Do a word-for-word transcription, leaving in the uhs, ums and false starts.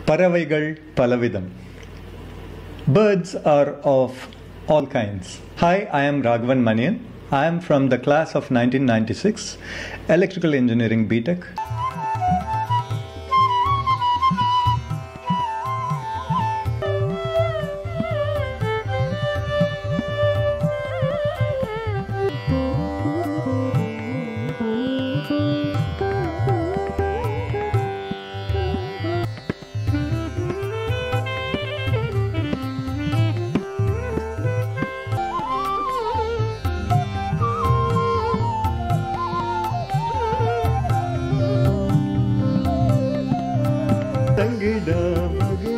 பறவைகள் பலவிதம். Birds are of all kinds. Hi, I am Raghavan Manian. I am from the class of nineteen ninety-six, Electrical Engineering B Tech. தங்கிட